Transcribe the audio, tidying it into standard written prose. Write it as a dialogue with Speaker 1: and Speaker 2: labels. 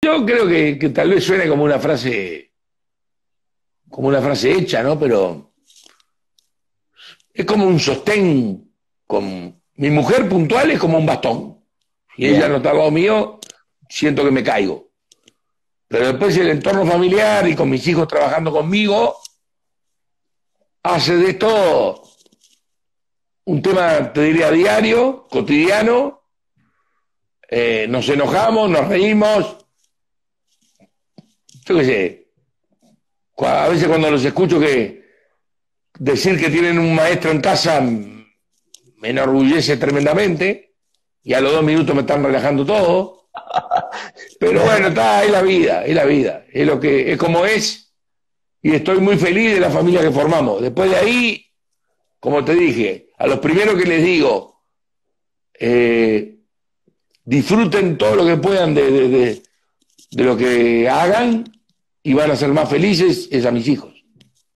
Speaker 1: Yo creo que tal vez suene como una frase hecha, ¿no? Pero es como un sostén con mi mujer puntual es como un bastón. Si ella no
Speaker 2: Bien.
Speaker 1: está al lado mío, siento que me caigo. Pero después el entorno familiar y con mis hijos trabajando conmigo, hace de esto un tema, te diría, diario, cotidiano. Nos enojamos, nos reímos, yo qué sé. A veces cuando los escucho que decir que tienen un maestro en casa me enorgullece tremendamente y a los 2 minutos me están relajando todo. Pero bueno, está, es la vida, es la vida, es lo que es como es y estoy muy feliz de la familia que formamos. Después de ahí, como te dije, a los primeros que les digo, eh, disfruten todo lo que puedan de lo que hagan y van a ser más felices, es a mis hijos.